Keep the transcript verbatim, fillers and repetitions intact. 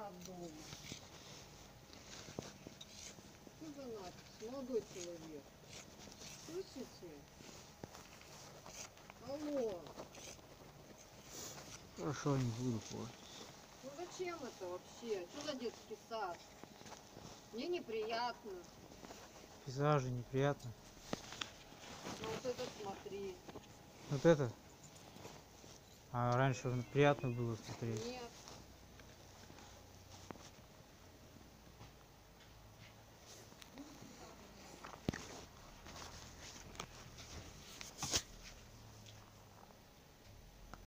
от дома. Что за надпись? Молодой человек. Слышите? Алло. Хорошо, не буду портить. Ну зачем это вообще? Что за детский сад? Мне неприятно. Пейзажи неприятно. Ну вот это смотри. Вот это? А раньше приятно было смотреть. Нет.